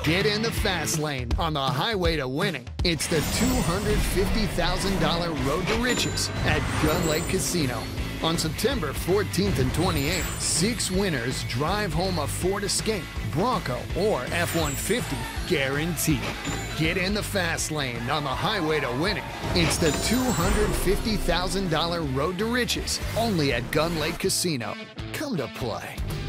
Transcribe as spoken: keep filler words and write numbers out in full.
Get in the fast lane on the highway to winning. It's the two hundred fifty thousand dollar Road to Riches at Gun Lake Casino. On September fourteenth and twenty-eighth, six winners drive home a Ford Escape, Bronco, or F one fifty, guaranteed. Get in the fast lane on the highway to winning. It's the two hundred fifty thousand dollar Road to Riches, only at Gun Lake Casino. Come to play.